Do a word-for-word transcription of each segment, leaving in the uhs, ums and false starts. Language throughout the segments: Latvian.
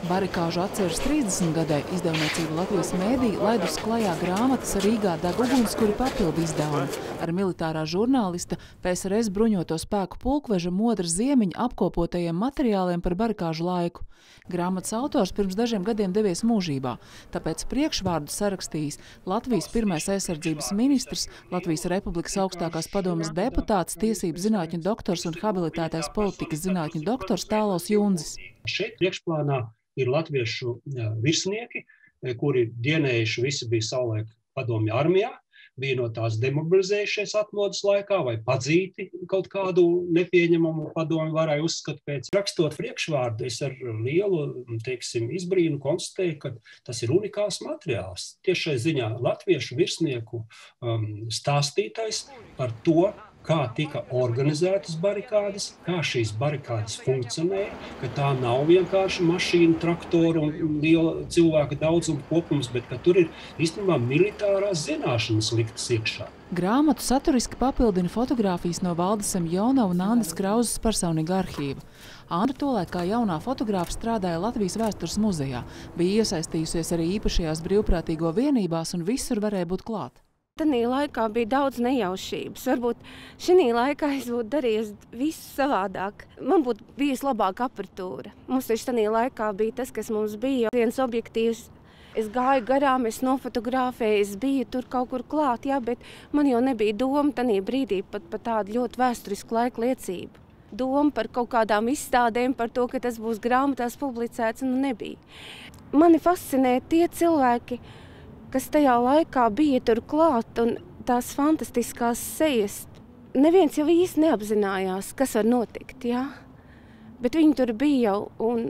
Barikāžu atceres trīsdesmitgadē izdevniecība Latvijas mēdī laidus klajā grāmatas Rīgā deg ugunskuri papildu izdevumu ar militārā žurnālista P S R S bruņoto spēku pulkveža Modra Ziemiņa apkopotajiem materiāliem par barikāžu laiku. Grāmatas autors pirms dažiem gadiem devies mūžībā, tāpēc priekšvārdu sarakstījis Latvijas pirmais aizsardzības ministrs, Latvijas Republikas augstākās padomes deputāts, tiesību zinātņu doktors un habilitētais politikas zinātņu doktors Tālaus Jundzis. Šeit priekšplānā ir latviešu virsnieki, kuri dienējuši visi bija savulaik padomju armijā, bija no tās demobilizējušies atmodas laikā vai padzīti kaut kādu nepieņemamu padomju varai uzskatu pēc. Rakstot priekšvārdu, es ar lielu, teiksim, izbrīnu konstatēju, ka tas ir unikāls materiāls. Tiešai ziņā latviešu virsnieku um, stāstītais par to, kā tika organizētas barikādes, kā šīs barikādes funkcionēja, ka tā nav vienkārši mašīnu, traktoru un liela cilvēka daudzuma kopums, bet ka tur ir īstenībā militārās zināšanas liktas iekšā. Grāmatu saturiski papildina fotogrāfijas no Valda Semjonova un Andas Krauzes personīga arhīva. Anda tolaik kā jaunā fotogrāfa strādāja Latvijas vēstures muzejā, bija iesaistījusies arī īpašajās brīvprātīgo vienībās un visur varēja būt klāt. Tanī laikā bija daudz nejaušības. Varbūt šī laikā es būtu darījis visu savādāk. Man būtu bijusi labāka apatūra. Mums taču tanī laikā bija tas, kas mums bija. Viens objektīvs, es gāju garām, es nofotografēju, es biju tur kaut kur klāt, jā, bet man jau nebija doma tanī brīdī pat par tādu ļoti vēsturisku laika liecību. Doma par kaut kādām izstādēm, par to, ka tas būs grāmatās publicēts, nu nebija. Mani fascinē tie cilvēki, kas tajā laikā bija tur klāt, un tās fantastiskās sejas. Neviens jau īsti neapzinājās, kas var notikt, jā? Bet viņi tur bija jau, un,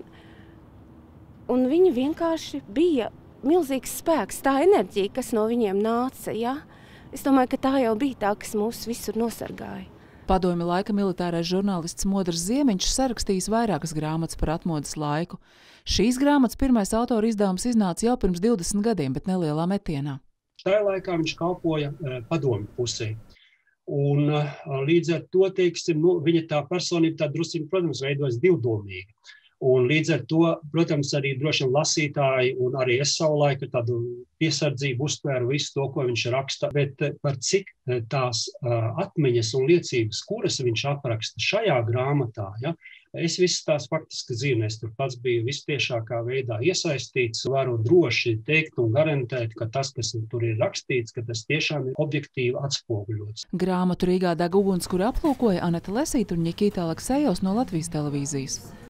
un viņi vienkārši bija milzīgs spēks, tā enerģija, kas no viņiem nāca, jā? Es domāju, ka tā jau bija tā, kas mūs visur nosargāja. Padomju laika militārais žurnālists Modrs Ziemiņš sarakstījis vairākas grāmatas par atmodas laiku. Šīs grāmatas pirmais autora izdevums iznāca jau pirms divdesmit gadiem, bet nelielā metienā. Tajā laikā viņš kalpoja padomju pusē. Un līdz ar to, teiksim, nu, viņa tā personība tā drusciņi, protams, veidojas divdomīgi. Un līdz ar to, protams, arī droši vien lasītāji un arī es savulaik tādu piesardzību uztvēru visu to, ko viņš raksta, bet par cik tās atmiņas un liecības, kuras viņš apraksta šajā grāmatā, ja, es visas tās faktiski zinu, es tur pats biju vistiešākā veidā iesaistīts, varu droši teikt un garantēt, ka tas, kas tur ir rakstīts, ka tas tiešām ir objektīvi atspoguļots. Grāmatu Rīgā deg ugunskuri aplūkoja Aneta Lesīta un Ņikita Aleksejovs no Latvijas televīzijas.